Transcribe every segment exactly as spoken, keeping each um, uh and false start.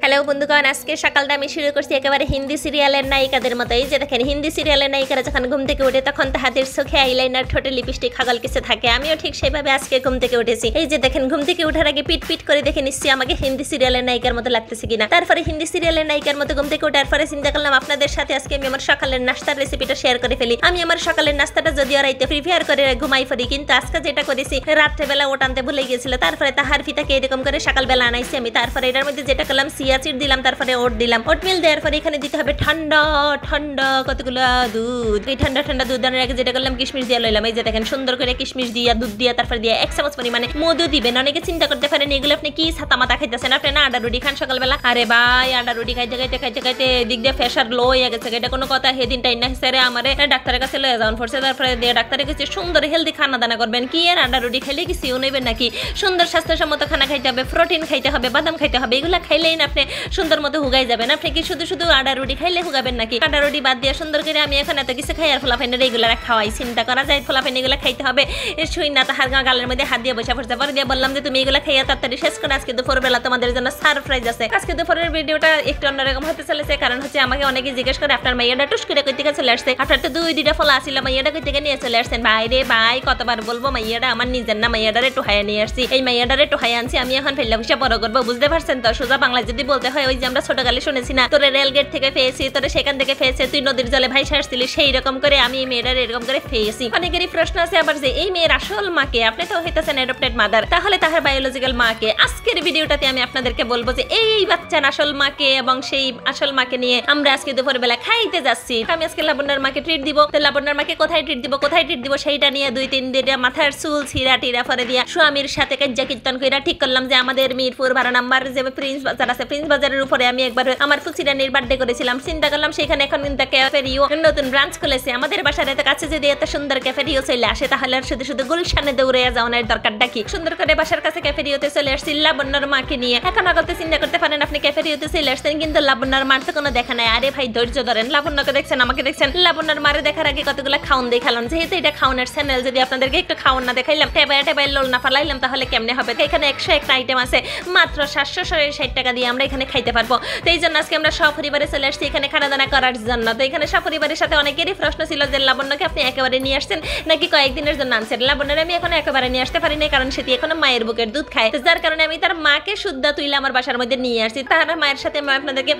Hello বন্ধুগণ, আজকে সকালটা আমি শুরু করছি একেবারে হিন্দি সিরিয়ালের নায়িকাদের মতো। এই যে দেখেন, হিন্দি সিরিয়ালের নায়িকারা যখন ঘুম থেকে ওঠে তখন তাহাদের চোখে আইলাইনার, ঠোঁটে লিপস্টিক, হাগল কিছু থাকে। আমিও ঠিক সেইভাবে আজকে ঘুম থেকে উঠেছি। এই যে দেখেন, ঘুম থেকে ওঠার আগে পিট পিট করে দেখে নিচ্ছি আমাকে হিন্দি সিরিয়ালের নায়িকার মতো লাগতেছে কিনা। তারপরে হিন্দি সিরিয়ালের নায়িকার মতো ঘুম থেকে ওঠার পরে চিন্তা করলাম আপনাদের সাথে আজকে আমি আমার সকালের নাস্তার রেসিপিটা শেয়ার করে ফেলি। আমি আমার সকালের নাস্তাটা যদিও রাইতে প্রিপেয়ার করে ঘুমাই ফেলি, কিন্তু আজকে যেটা করেছি রাত্রেবেলা ওটানতে ভুলে গিয়েছিল। তারপরে তাহার ফিতাকে এরকম করে সকালবেলা আনাইছি আমি। তারপরে এটার মধ্যে যেটা করলাম সিয়া চিট দিলাম, তারপরে ওট দিলাম। ওটমিল দেওয়ার পরে এখানে দিতে হবে ঠান্ডা ঠান্ডা কতগুলো দুধ। এই ঠান্ডা ঠান্ডা দুধ দেওয়ার আগে যেটা করলাম কিশমিশ দিয়ে লইলাম। এই যে দেখেন, সুন্দর করে কিশমিশ দিয়া দুধ দিয়া তারপরে দিয়ে এক চামচ পরিমাণে মধু দিবেন। অনেকে চিন্তা করতে পারেন এগুলো আপনি কি ছাতা মাথা খাইতেছেন, আপনি না আডা রুটি খান সকালবেলা। আরে ভাই, আডা রুটি খাইতে খাইতে খাইতে খাইতে দিক দিয়ে প্রেশার লো হয়ে গেছে। এটা কোনো কথা? সেদিন টাইম না সেরে আমার ডাক্তারের কাছে লয়ে যাওয়ান পড়ছে। তারপরে দিয়ে ডাক্তারের কাছে সুন্দর হেলদি খানা দানা করবেন। কি আর আডা রুটি খাইলে কি সিও নেবেন নাকি? সুন্দর স্বাস্থ্যসম্মত খানা খাইতে হবে, প্রোটিন খাইতে হবে, বাদাম খাইতে হবে। এগুলো খাইলেই না আপনি সুন্দর মতো হুগাই যাবেন। আপনি কি শুধু শুধু আডা রুটি খাইলে হুগাবেন নাকি? আডা রুটি বাদ দিয়ে সুন্দর করে আমি এখন এত কিছু খাই আর ফলাফাইনের এগুলা খাওয়াই। চিন্তা করা যায় ফলাফাইন এগুলো খাইতে হবে। শুই না তাহার গালের মধ্যে হাত দিয়ে বসে পড়ছে। পরে দিয়ে বললাম যে তুমি এগুলো খাইয়া তাড়াতাড়ি শেষ করে আজকে দুপুরবেলা তোমাদের জন্য সারপ্রাইজ আছে। আজকে দুপুরের ভিডিওটা একটু অন্যরকম হতে চলেছে, কারণ হচ্ছে আমাকে অনেকে জিজ্ঞেস করে আপনার মাইয়াটা টুস করে কই থেকে চলে আসছে, আপনার তো দুই দুইটা ফলা আসছিল, মাইয়াটা কই থেকে নিয়ে চলে আসছেন। ভাই রে ভাই, কতবার বলবো, মাইয়াটা আমার নিজের না, মাইয়াটারে টুহাইয়া নিয়ে আসছি। এই মাইয়াটারে টুহাইয়া আনছি আমি, এখন ফেললা বসে বড় করবো, বুঝতে পারছেন তো? সোজা বাংলায় যদি বলতে হয়, ওই যে আমরা ছোটকালে শুনেছি না, তোরে রেলগেট থেকে পেয়েছি, তোরে সেখান থেকে পেয়েছে, তুই নদীর জলে ভাই সারছিলি, সেই রকম করে আমি এই মেয়েটার এরকম করে পেয়েছি। অনেকেরই প্রশ্ন আছে আবার যে এই মেয়ের আসল মাকে, আপনি তো হইতেছেন অ্যাডপ্টেড মাদার, তাহলে তাহার বায়োলজিক্যাল মাকে। আজকের ভিডিওটাতে আমি আপনাদেরকে বলবো যে এই বাচ্চার আসল মাকে এবং সেই আসল মাকে নিয়ে আমরা আজকে দুপুরবেলা খাইতে যাচ্ছি। আমি আজকে লাবণ্যর মাকে ট্রিট দিব। তো লাবণ্যর মাকে কোথায় ট্রিট দিব, কোথায় ট্রিট দিব সেইটা নিয়ে দুই তিন দিন মাথার চুল ছিঁড়া টিরা ফরে দিয়া স্বামীর সাথে কাজ্জা কীর্তন কইরা ঠিক করলাম যে আমাদের মিরপুর বারো নাম্বার যে প্রিন্স বাজার আছে, প্রিন্স বাজারের উপরে আমি একবার আমার ফুচিরানির বার্থডে করেছিলাম। চিন্তা করলাম সেখানে এখন কিন্তু ক্যাফেরিও নতুন ব্রাঞ্চ খুলেছে। আমাদের বাসার এত কাছে যদি এত সুন্দর ক্যাফেরিও চলে আসে, তাহলে আর শুধু শুধু গুলশানে দৌড়ে যাওয়ার দরকারটা কি? সুন্দর করে বাসার কাছে ক্যাফেরিওতে চলে আসছি লাবণ্যর মাকে নিয়ে। এখন আগতে চিন্তা করতে পারেন আপনি ক্যাফেরিওতে চলে আসছেন, কিন্তু লাবণ্যর মার তো কোনো দেখা নাই। আরে ভাই ধৈর্য ধরেন, লাবণ্যকে দেখছেন, আমাকে দেখছেন। লাবণ্যর মারে দেখার আগে কতগুলো খাওন দেখালাম। যেহেতু এটা খাওনের চ্যানেল, যদি আপনাদেরকে একটু খাওন না দেখাইলাম, টেবায় টেবায় লোল না ফালাইলাম, তাহলে কেমনে হবে? এখানে একশো একটা আইটেম আছে, মাত্র সাতশো ষাট টাকা দিয়ে আমরা এখানে খাইতে পারবো। তো এই জন্য আজকে আমরা সপরিবারে চলে আসছি এখানে খানা দানা করার জন্য। তো এখানে সপরিবারের সাথে অনেকেরই প্রশ্ন ছিল যে লাবণ্যকে আপনি একেবারে নিয়ে আসছেন নাকি কয়েকদিনের জন্য আনছেন। লাবণ্যের আমি এখন একেবারে নিয়ে আসতে পারি না, কারণ সেটি এখনো মায়ের বুকের দুধ খায়, যার কারণে আমি তার মাকে শুদ্ধ তুইলে আমার বাসার মধ্যে নিয়ে আসছি। তার মায়ের সাথে আমি আপনাদেরকে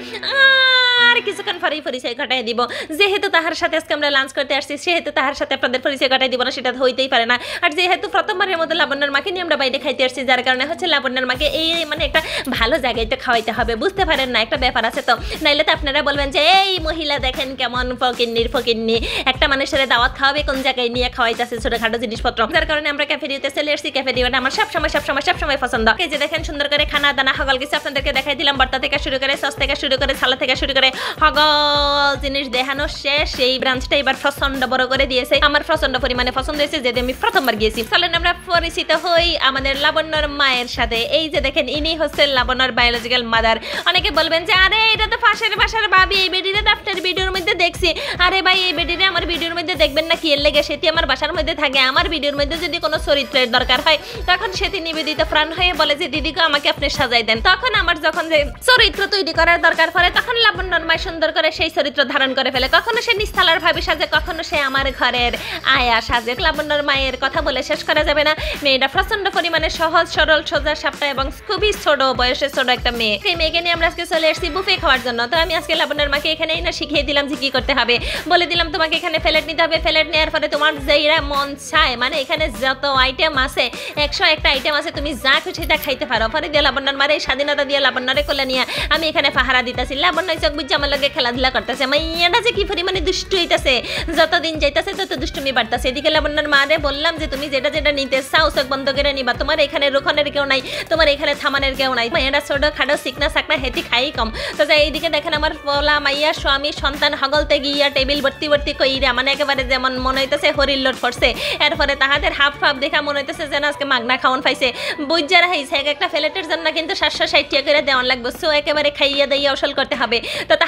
আর কিছুক্ষণ পরেই পরিচয় ঘটাই দিব। যেহেতু তাহার সাথে আজকে আমরা লাঞ্চ করতে আসছি, সেহেতু তাহার সাথে আপনাদের পরিচয় ঘটাই দিব না, সেটা হইতেই পারে না। আর যেহেতু প্রথমবারের মতো লাবণ্যর মাকে নিয়ে আমরা বাইরে খাইতে আসছি, যার কারণে হচ্ছে লাবণ্যর মাকে এই মানে একটা ভালো জায়গায় তো খাওয়াইতে হবে, বুঝতে পারেন না? একটা ব্যাপার আছে তো, নাইলে তো আপনারা বলবেন যে এই মহিলা দেখেন কেমন ফকিন্নির ফকিন্নি, একটা মানুষের দাওয়াত খাওয়াবে কোন জায়গায় নিয়ে খাওয়াইতেছে ছোটখাটো জিনিসপত্র। যার কারণে আমরা ক্যাফেরিওতে চলে আসছি। ক্যাফেরিওটা আমার সবসময় সবসময় সবসময় পছন্দ। এই যে দেখেন, সুন্দর করে খানা দানা হগল কিছু আপনাদেরকে দেখাই দিলাম। ভর্তা থেকে শুরু করে, সস থেকে শুরু করে, সালাদ থেকে শুরু করে হগল জিনিস দেখানো শেষ। এই ব্রাঞ্চটা এবার প্রচন্ড বড় করে দিয়েছে, আমার প্রচন্ড পরিমাণে পছন্দ হয়েছে, যেটা আমি প্রথমবার গিয়েছি। চলেন আমরা পরিচিত হই আমাদের লাবণ্যর মায়ের সাথে। এই যে দেখেন, ইনি হচ্ছে লাবণ্যর বায়োলজিক্যাল মাদার। অনেকে বলবেন যে আরে এটা তো পাশের বাসার ভাবি, এই বেডিরে তো আপনার ভিডিওর মধ্যে দেখছি। আরে ভাই, এই বেডিরে আমার ভিডিওর মধ্যে দেখবেন না কি এর লেগে? সেটি আমার বাসার মধ্যে থাকে। আমার ভিডিওর মধ্যে যদি কোনো চরিত্রের দরকার হয়, তখন সেটি নিবেদিত প্রাণ হয়ে বলে যে দিদিকে আমাকে আপনি সাজাই দেন। তখন আমার যখন যে চরিত্র তৈরি করার দরকার পড়ে, তখন লাবণ্যর মায় সুন্দর করে সেই চরিত্র ধারণ করে ফেলে। কখনো সে নিস্তালার ভাবে সাজে, কখনো সে আমার ঘরের আয়া সাজে। লাবণ্যর মায়ের কথা বলে শেষ করা যাবে না। মেয়েটা প্রচন্ড পরিমাণে সহজ সরল সোজা সাপটা এবং খুবই ছোট বয়সে ছোট একটা মেয়ে। এই মেয়েকে নিয়ে আমরা আজকে চলে আসছি বুফে খাওয়ার জন্য। তো আমি আজকে লাবণ্যর মাকে এখানেই না শিখিয়ে দিলাম যে কি করতে হবে। বলে দিলাম তোমাকে এখানে প্লেট নিতে হবে, প্লেট নেওয়ার পরে তোমার যেইরা মন চায়, মানে এখানে যত আইটেম আছে, একশো একটা আইটেম আছে, তুমি যা খুশি তা খাইতে পারো। পরে দিয়ে লাবণ্যর মারে স্বাধীনতা দিয়ে লাবণ্যরে কোলে নিয়ে আমি এখানে পাহারা দিতেছি। লাবণ্য চোখ বুঝে আমার লগে খেলাধুলা করতেছে। মাইয়াটা যে কি পরিমাণে দুষ্টু হইতেছে, যতদিন যাইতেছে তত দুষ্টুমি বাড়তেছে। এদিকে লাবণ্যর মারে বললাম যে তুমি যেটা যেটা নিতে চাও চোখ বন্ধ করে নিবা, তোমার এখানে রোখনের কেউ নাই, তোমার এখানে থামানের কেউ নাই। মাইয়াটা ছোট খাটো সিকনা সাকনা হেতি খাই কম। তো যাই এইদিকে দেখেন আমার পোলা মাইয়া স্বামী সন্তান হগলতে গিয়া টেবিল ভর্তি ভর্তি কইরা, মানে একেবারে যেমন মনে হইতেছে হরির লোড করছে। এরপরে তাহাদের হাফ হাফ দেখা মনে হইতেছে যেন আজকে মাগনা খাওয়ান পাইছে। বুঝারা হইছে এক একটা ফ্লেটের জন্য কিন্তু সাতশো ষাট টাকা করে দেওয়ান লাগবে। সো একেবারে খাইয়া দাইয়া অসল করতে হবে। তো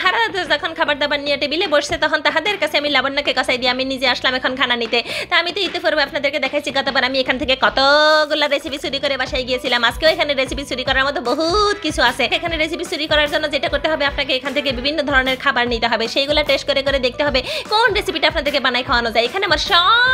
তাহারা যখন খাবার দাবার নিয়ে টেবিলে বসছে তখন তাহাদের কাছে আমি লাবণ্যকে কষাই দিয়ে আমি নিজে আসলাম এখন খানা নিতে। তা আমি তো ইতিপূর্বে আপনাদেরকে দেখাইছি গতবার আমি এখান থেকে কতগুলো রেসিপি চুরি করে বাসায় গিয়েছিলাম। আজকেও এখানে রেসিপি চুরি করার মতো বহুত কিছু আছে। এখানে রেসিপি চুরি করার জন্য যেটা করতে হবে আপনাকে এখান থেকে বিভিন্ন ধরনের খাবার নিতে হবে, সেইগুলো টেস্ট করে করে দেখতে হবে কোন রেসিপিটা আপনাদেরকে বানাই খাওয়ানো যায়। এখানে আমার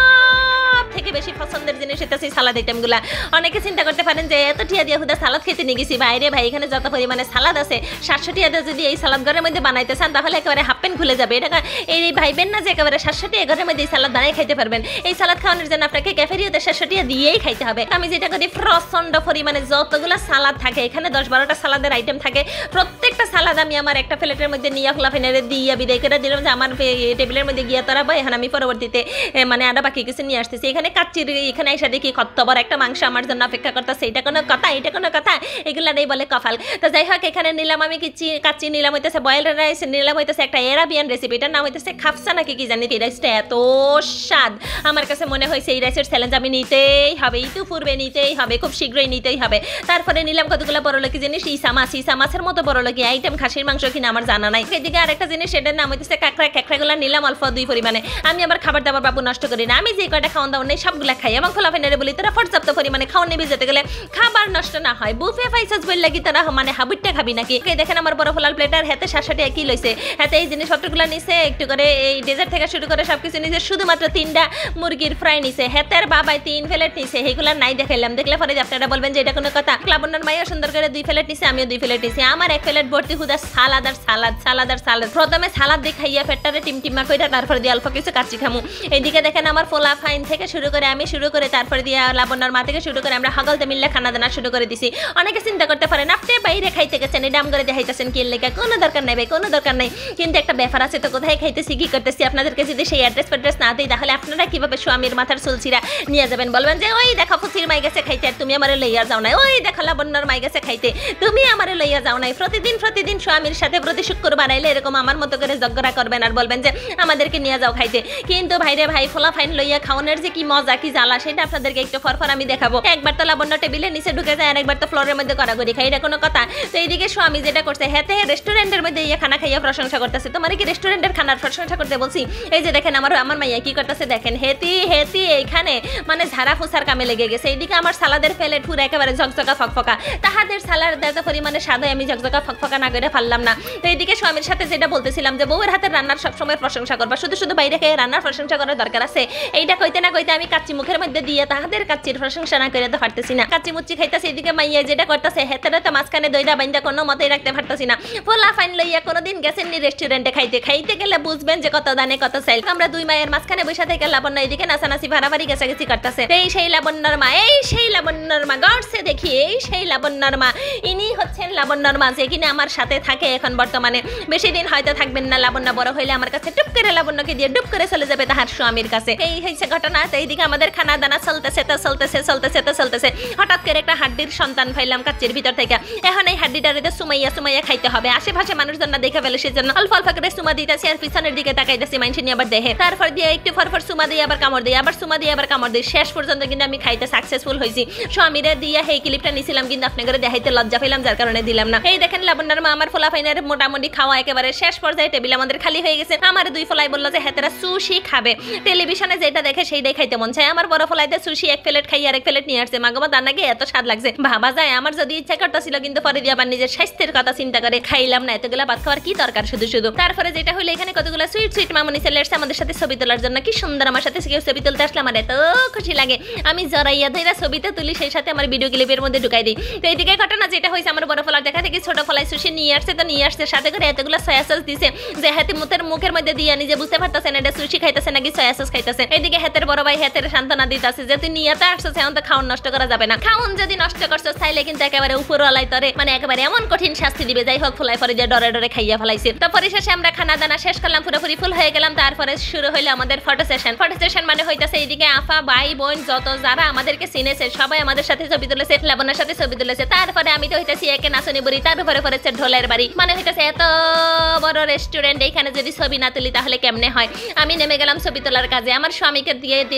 সব থেকে বেশি পছন্দের জিনিস এটা সেই সালাদ আইটেমগুলা। অনেকে চিন্তা করতে পারেন যে এত টিয়া দিয়ে হুদা সালাদ খেতে নিয়ে গেছি, বাইরে ভাই এখানে যত পরিমাণে সালাদ আছে সাতশো টিয়া দিয়ে যদি এই সালাদ ঘরের মধ্যে বানাইতে চান তাহলে একেবারে হাফ প্যান্ট খুলে যাবে। এটা এই ভাইবেন না যে একেবারে সাতশো টিয়া ঘরের মধ্যে এই সালাদ বানাই খাইতে পারবেন। এই সালাদ খাওয়ানোর জন্য আপনাকে ক্যাফেরিয়াতে সাতশো টিয়া দিয়েই খাইতে হবে। আমি যেটা করি প্রচন্ড পরিমাণে যতগুলো সালাদ থাকে এখানে দশ বারোটা সালাদের আইটেম থাকে, প্রত্যেকটা সালাদ আমি আমার একটা প্লেটের মধ্যে নিয়ে খোলা ফেনারে দিয়ে বিদায় করে দিলাম যে আমার টেবিলের মধ্যে গিয়ে তরাবো। এখন আমি পরবর্তীতে মানে আরো বাকি কিছু নিয়ে আসতেছি। এখানে কাচ্চির এখানে এসে দেখি কত বড় একটা মাংস আমার জন্য অপেক্ষা করতেছে। এটা কোনো কথা, এটা কোনো কথা, এগুলারই বলে কপাল। তো যাই হোক এখানে নিলাম আমি কিচ্ছি কাচ্চি নিলাম হইতেছে বয়েল রাইস, নিলাম হইতেছে একটা এরাবিয়ান রেসিপি, এটার নাম হইতেছে খাফসা নাকি কি জানি। এই রাইসটা এত স্বাদ আমার কাছে মনে হয়েছে এই রাইসের চ্যালেঞ্জ আমি নিতেই হবে, ইতু পূর্বে নিতেই হবে, খুব শীঘ্রই নিতেই হবে। তারপরে নিলাম কতগুলো বড়লোকি জিনিস, ইসা মাছ, ইসা মাছের মতো বড়লোকি আইটেম, খাসির মাংস কিনা আমার জানা নাই। এদিকে আরেকটা জিনিস সেটার নাম হইতেছে কাঁকড়া, কাঁকড়াগুলো নিলাম অল্প দুই পরিমাণে। আমি আবার খাবার দাবার বাবু নষ্ট করি না, আমি যে কয়টা খাওয়ান দাওয়ান নেই সবগুলা খাই এবং খোলা ফেনারে বলি তোরা পর্যাপ্ত পরিমাণে খাওয়ান নিবি যেতে গেলে খাবার নষ্ট না হয়। বুফে ফাইসাস বল লাগি তোরা মানে হাবুটটা খাবি নাকি? দেখেন আমার বড় ফলাল প্লেটার হাতে সাতশো কি লইছে, হাতে এই জিনিসপত্রগুলো নিছে, একটু করে এই ডেজার্ট থেকে শুরু করে সবকিছু নিছে, শুধুমাত্র তিনটা মুরগির ফ্রাই নিছে, হাতের বাবাই তিন প্লেট নিছে। এইগুলা নাই দেখাইলাম, দেখলে পরে আপনারা বলবেন যে এটা কোনো কথা। লাবণ্যর মাইয়া সুন্দর করে দুই প্লেট নিছে, আমিও দুই প্লেট নিছি। আমার এক প্লেট ভর্তি হুদা সালাদ আর সালাদ, সালাদ আর সালাদ। প্রথমে সালাদ দিয়ে খাইয়া পেটটারে টিমটিমা কইরা তারপরে দিয়ে অল্প কিছু কাচ্চি খামু। এইদিকে দেখেন আমার ফোলা ফাইন থেকে শুরু করে আমি শুরু করে তারপরে দিয়ে লাবণ্যর মা থেকে শুরু করে আমরা হাগলতে মিললে খানা দানা শুরু করে দিছি। অনেকে চিন্তা করতে পারেন আপনি বাইরে খাইতে গেছেন এই দাম করে দেখাইতেছেন কি লেখা, কোনো দরকার নাই ভাই, কোনো দরকার নাই। কিন্তু একটা ব্যাপার আছে, তো কোথায় খাইতেছি কি করতেছি আপনাদেরকে যদি সেই অ্যাড্রেস ফ্যাড্রেস না দিই তাহলে আপনারা কিভাবে স্বামীর মাথার চুলছিরা নিয়ে যাবেন? বলবেন যে ওই দেখো ফুচির মাই গেছে খাইতে আর তুমি আমারে লইয়া যাও নাই, ওই দেখো লাবণ্যর মাই গেছে খাইতে তুমি আমারে লইয়া যাও নাই। প্রতিদিন প্রতিদিন স্বামীর সাথে প্রতি শুক্রবার আইলে এরকম আমার মতো করে ঝগড়া করবেন আর বলবেন যে আমাদেরকে নিয়ে যাও খাইতে। কিন্তু ভাইরে ভাই ফোলা ফাইন লইয়া খাওয়ানোর যে কি মজা কি জ্বালা সেটা আপনাদেরকে একটু ফরফর আমি দেখাবো। একবার তো লাবণ্য টেবিলের নিচে ঢুকে যায় আর একবার তো ফ্লোরের মধ্যে কড়াগড়ি খাই, এটা কোনো কথা? তো এইদিকে স্বামী যেটা করছে হেতে রেস্টুরেন্টের মধ্যে ইয়ে খানা খাইয়া প্রশংসা করতেছে। তোমার কি রেস্টুরেন্টের খানার প্রশংসা করতে বলছি? এই যে দেখেন আমার আমার মাইয়া কি করতেছে দেখেন, হেতি হেতি এইখানে মানে ঝাড়া ফুসার কামে লেগে গেছে। এইদিকে আমার সালাদের প্লেট পুরো একেবারে ঝকঝকা ফকফকা, তাহাদের সালাদ এত পরিমাণে স্বাদে আমি ঝকঝকা ফকফকা না করে পারলাম না। তো এইদিকে স্বামীর সাথে যেটা বলতেছিলাম যে বউয়ের হাতের রান্নার সবসময় প্রশংসা করবা, শুধু শুধু বাইরে খেয়ে রান্নার প্রশংসা করার দরকার আছে? এইটা কইতে না কইতে আমি কাচ্চি মুখের মধ্যে দিয়ে তাহাদের কাচ্চির প্রশংসা না করে তো পারতেছি না। কাচ্চি মুচ্চি খাইতেছে, এদিকে মাইয়া যেটা করতেছে হেতেরা তো মাঝখানে দইদা বাইন্দা কোনো মতেই রাখতে পারতেছি না। ফোলা ফাইন লইয়া কোনোদিন গেছেন নি রেস্টুরেন্টে খাইতে? খাইতে গেলে বুঝবেন যে কত দানে কত চাইল। আমরা দুই মায়ের মাঝখানে বসে থেকে লাবণ্য এদিকে নাচানাচি ভাড়াভাড়ি গেছাগেছি করতেছে। এই সেই লাবণ্যর মা, এই সেই লাবণ্যর মা, গড়ছে দেখি এই সেই লাবণ্যর মা। ইনি হচ্ছেন লাবণ্যর মা যে কিনা আমার সাথে থাকে এখন বর্তমানে, বেশি দিন হয়তো থাকবেন না। লাবণ্য বড় হইলে আমার কাছে টুপ করে লাবণ্যকে দিয়ে ডুপ করে চলে যাবে তাহার স্বামীর কাছে। এই হয়েছে ঘটনা। এইদিকে আমাদের খানা দানা চলতেছে তো চলতেছে চলতেছে তো চলতেছে। হঠাৎ করে একটা হাড্ডির সন্তান পাইলাম কাচ্চির ভিতর থেকে। এখন এই হাড্ডিটারে সুমাইয়া সুমাইয়া খাইতে হবে। আশেপাশে মানুষজন না দেখে ফেলে সেজন্য অল্প অল্প করে সুমা দিতেছি আর পিছনের দিকে তাকাইতেছি মানুষ নিয়ে আবার দেখে। তারপর দিয়ে একটু ফরফর সুমা দিয়ে আবার কামড় দিই, আবার সুমা দিয়ে আবার কামড় দিই। শেষ পর্যন্ত কিন্তু আমি খাইতে সাকসেসফুল হয়েছি। স্বামীরে দিয়ে এই ক্লিপটা নিছিলাম কিন্তু আপনাদের দেখাইতে লজ্জা পেলাম যার কারণে দিলাম না। এই দেখেন লাবণ্যর মা আমার ফোলা ফাইনের মোটামুটি খাওয়া একেবারে শেষ পর্যায়ে, টেবিল আমাদের খালি হয়ে গেছে। আমার দুই ফলাই বললো যে হেতেরা সুশি খাবে, টেলিভিশনে যেটা দেখে সেইটাই খাইতে মন চায়। আমার বড় ফলাইতে সুশি এক প্লেট খাই আর এক প্লেট নিয়ে আসছে। মাগমা তার নাকি এত স্বাদ লাগছে ভাবা যায়। আমার যদি ইচ্ছা করতেছিল কিন্তু পরে দিয়ে আবার নিজের স্বাস্থ্যের কথা চিন্তা করে খাইলাম না। এতগুলা ভাত খাওয়ার কি দরকার শুধু শুধু। তারপরে যেটা হলো এখানে কতগুলো সুইট সুইট মামনি চলে আসছে আমাদের সাথে ছবি তোলার জন্য। কি সুন্দর আমার সাথে কেউ ছবি তুলতে আসলে আমার এত খুশি লাগে। আমি জড়াইয়া ধইরা ছবিতে তুলি, সেই সাথে আমার ভিডিও ক্লিপের মধ্যে ঢুকাই দিই। তো এইদিকে ঘটনা যেটা হয়েছে আমার বড় ফলার দেখা থেকে ছোট ফলাই সুশি নিয়ে আসছে, তো নিয়ে আসছে সাথে করে এতগুলো সয়া সস দিছে যে হাতে মুখের মুখের মধ্যে দিয়ে নিজে বুঝতে পারতেছেন এটা সুশি খাইতেছে নাকি সয়া সস খাইতেছে। এইদিকে হাতের বড় ভাই হাতের সান্ত্বনা দিতেছে যে তুই নিয়ে আসছো এখন তো খাওয়ান নষ্ট করা যাবে না। খাওয়ান যদি নষ্ট করছো চাইলে কিন্তু একেবারে উপরওয়ালাই তরে মানে একেবারে এমন কঠিন শাস্তি দিবে। যাই হোক ফলাই পরে যে ডরে ডরে খাইয়া ফেলাইছে। তো পরিশেষে আমরা খানা দানা শেষ করলাম, পুরোপুরি ফুল হয়ে গেলাম। তারপরে শুরু হইলো আমাদের ফটো সেশন। ফটো সেশন মানে হইতাছে এইদিকে আফা ভাই বোন যত যারা আমাদেরকে চিনেছে সবাই আমাদের সাথে ছবি তুলেছে, লাবণ্যর সাথে ছবি তুলেছে। তারপরে আমি তো হইতাছি একে নাচনি বুড়ি, তার উপরে পড়েছে ঢোলের বাড়ি। মানে হইতাছে এত বড় রেস্টুরেন্ট, এইখানে যদি ছবি না তুলি তাহলে কেমনে হয়। আমি নেমে গেলাম ছবি তোলার কাজে। আমার স্বামীকে দিয়ে দিলাম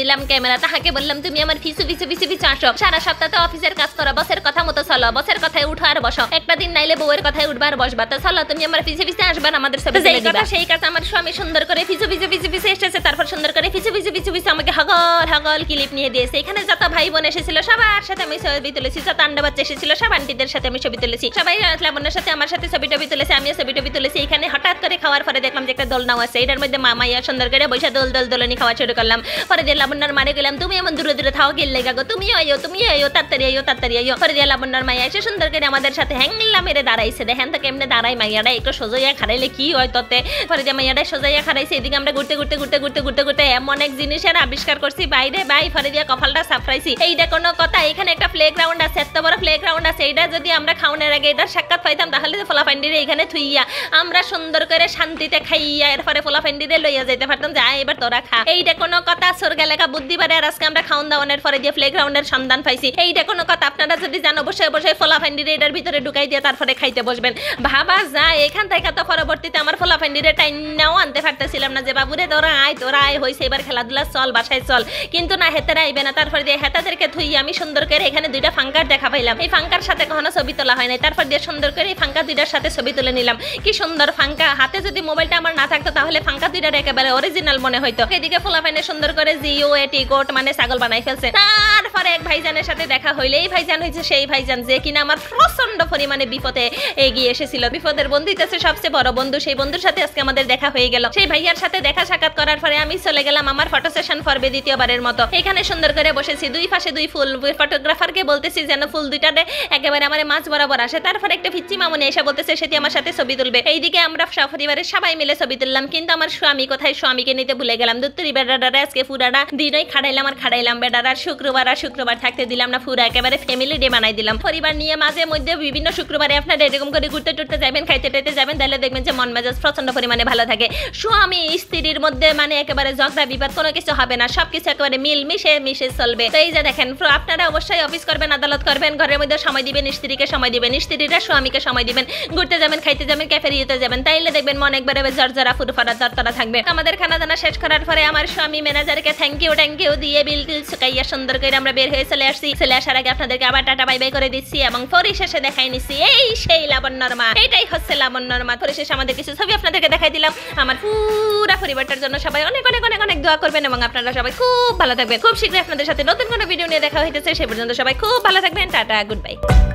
নিলাম ক্যামেরা, তাহাকে বললাম তুমি আমার পিছু পিছু পিছু পিছু আসো, সারা সপ্তাহে অফিসের কাজ করো, বসের কথা মতো চলো, বসের কথায় উঠো আর বসো, একটা দিন নাইলে বউয়ের কথায় উঠবা আর বসবা, তো চলো তুমি আমার পিছু পিছু আসবা, আমাদের ছবি তুলে দিবা। সেই কাজ আমার স্বামী সুন্দর করে পিছু পিছু পিছু পিছু এসেছে, তারপর সুন্দর করে পিছু পিছু পিছু পিছু আমাকে হগল হগল ক্লিপ নিয়ে দিয়েছে। এখানে যত ভাই বোন এসেছিল সবার সাথে আমি ছবি তুলেছি, যত আন্ডা বাচ্চা এসেছিল সব আন্টিদের সাথে আমি ছবি তুলেছি, সবাই লাবণ্যের সাথে আমার সাথে ছবি টবি তুলেছে, আমিও ছবি টবি তুলেছি। এখানে হঠাৎ করে খাওয়ার পরে দেখলাম যে একটা দোলনাও আছে, এটার মধ্যে মামাইয়া সুন্দর করে বৈশা দোল দোল দোলনি খাওয়া শুরু করলাম। পরে দিয়ে লাবণ্যর মারে গেলাম তুমি এমন দূরে দূরে থাও গেলে গাগো, তুমিও আইও তুমিও আইও তাড়াতাড়ি আইও তাড়াতাড়ি আইও। পরে দিয়ে লাবণ্যর মাইয়া এসে সুন্দর করে আমাদের সাথে হ্যাংলা মেরে দাঁড়াইছে, দেখেন তো কেমনে দাঁড়াই মাইয়াটা, একটু সোজাইয়া খারাইলে কি হয় ততে। পরে দিয়ে মাইয়াটা সোজাইয়া খারাইছে, এদিকে আমরা ঘুরতে ঘুরতে ঘুরতে ঘুরতে ঘুরতে ঘুরতে এমন এক জিনিসের আবিষ্কার করছি বাইরে বাই। পরে দিয়ে কপালটা সাফরাইছি, এইটা কোনো কথা, এখানে একটা প্লে গ্রাউন্ড আছে, এত বড় প্লে গ্রাউন্ড আছে, এইটা যদি আমরা খাওয়ানোর আগে এটার সাক্ষাৎ পাইতাম তাহলে তো ফলাফান্ডিরে এখানে থুইয়া আমরা সুন্দর করে শান্তিতে খাইয়া এরপরে ফলাফান্ডিরে লইয়া যাইতে পারতাম যে এবার তোরা খা। এইটা কোনো কথা, স্বর্গে লেখা বুদ্ধি বাড়ে। আর আজকে আমরা খাওয়ান দাওয়ানের পরে দিয়ে প্লে গ্রাউন্ডের সন্ধান পাইছি, এইটা কোনো কথা। আপনারা যদি জানো বসে বসে ফলাফান্ডিরে এটার ভিতরে ঢুকাই দিয়ে তারপরে খাইতে বসবেন, ভাবা যায়। এখান থেকে তো পরবর্তীতে আমার ফলাফান্ডিরে টাইম নাও আনতে পারতেছিলাম না যে বাবুরে তোরা আয় তোরা আয় হয়েছে এবার খেলাধুলা চল বাসায় চল, কিন্তু না হেতারা আইবে না। তারপর দিয়ে হেতাদেরকে থুই আমি সুন্দর করে এখানে দুইটা ফাঙ্কার দেখা পাইলাম, এই ফাঙ্কার সাথে কখনো ছবি তোলা হয় নাই। তারপর দিয়ে সুন্দর করে এই ফাঙ্কা দুইটার সাথে ছবি তুলে নিলাম, কি সুন্দর ফাঙ্কা। হাতে যদি মোবাইলটা আমার না থাকতো তাহলে ফাঙ্কা দুইটার একেবারে অরিজিনাল মনে হইতো। এদিকে ফলাফাইনে সুন্দর করে জিও এটি গোট মানে ছাগল বানাই ফেলছে। তারপরে এক ভাইজানের সাথে দেখা হইলে, এই ভাইজান হয়েছে সেই ভাইজান যে কিনা আমার প্রচন্ড পরিমাণে বিপদে এগিয়ে এসেছিল, বিপদের বন্ধু হইতেছে সবচেয়ে বড় বন্ধু। সেই বন্ধুর সাথে আজকে আমাদের দেখা হয়ে গেল। সেই ভাইয়ার সাথে দেখা সাক্ষাৎ করার পরে আমি চলে গেলাম আমার ফটো সেশন পর্বে দ্বিতীয়বারের মতো। এখানে সুন্দর করে বসেছি, দুই পাশে দুই ফুল, ফটোগ্রাফারকে বলতেছি যেন ফুল দুইটাতে একেবারে আমার মাছ বরাবর আসে। তারপরে একটা ফিচ্চি মামুনি এসে বলতেছে সেটি আমার সাথে ছবি তুলবে। এইদিকে আমরা সপরিবারের সবাই মিলে ছবি তুললাম, কিন্তু আমার স্বামী কোথায়, স্বামীকে নিতে ভুলে গেলাম। দুত্তরি বেডারা আজকে ফুরাটা দিনই খাড়াইলাম আর খাড়াইলাম বেডারা। শুক্রবার আর শুক্রবার থাকতে দিলাম না, পুরা একেবারে ফ্যামিলি ডে বানাই দিলাম। পরিবার নিয়ে মাঝে মধ্যে বিভিন্ন শুক্রবারে আপনারা এরকম করে ঘুরতে টুরতে যাবেন, খাইতে টাইতে যাবেন, তাহলে দেখবেন যে মন মেজাজ প্রচন্ড পরিমাণে ভালো থাকে। স্বামী স্ত্রীর মধ্যে মানে একেবারে ঝগড়া বিবাদ কোনো কিছু হবে না, সবকিছু একেবারে মিল মিশে মিশে চলবে। তো এই যে দেখেন, আপনারা অবশ্যই অফিস করবেন, আদালত করবেন, ঘরের মধ্যে সময় দিবেন, স্ত্রীকে সময় দিবেন, স্ত্রীরা স্বামীকে সময় দিবেন, ঘুরতে যাবেন, খাইতে যাবেন, ক্যাফেরিয়াতে যাবেন, তাইলে দেখবেন মন একবারে জর্জরা ফুরফরা তরতরা থাকবে। আমাদের খানা দানা শেষ করার পরে আমার স্বামী ম্যানেজারকে থ্যাংক ইউ থ্যাংক ইউ দিয়ে বিল টিল শুকাইয়া সুন্দর করে আমরা বের হয়ে চলে আসছি। চলে আসার আগে আপনাদেরকে আবার টাটা বাই বাই করে দিচ্ছি এবং পরিশেষে দেখাই নিচ্ছি এই সেই লাবণ্যর মা। এটাই হচ্ছে লাবণ্যর মা। পরিশেষে আমাদের কিছু ছবি আপনাদেরকে দেখাই দিলাম। আমার পুরা পরিবারটার জন্য সবাই অনেক অনেক অনেক অনেক দোয়া করবেন এবং আপনারা সবাই খুব ভালো থাকবেন। খুব শীঘ্রই আপনাদের সাথে নতুন কোনো ভিডিও নিয়ে দেখা হইতেছে, সে পর্যন্ত সবাই খুব ভালো থাকবেন। Tata, good bye.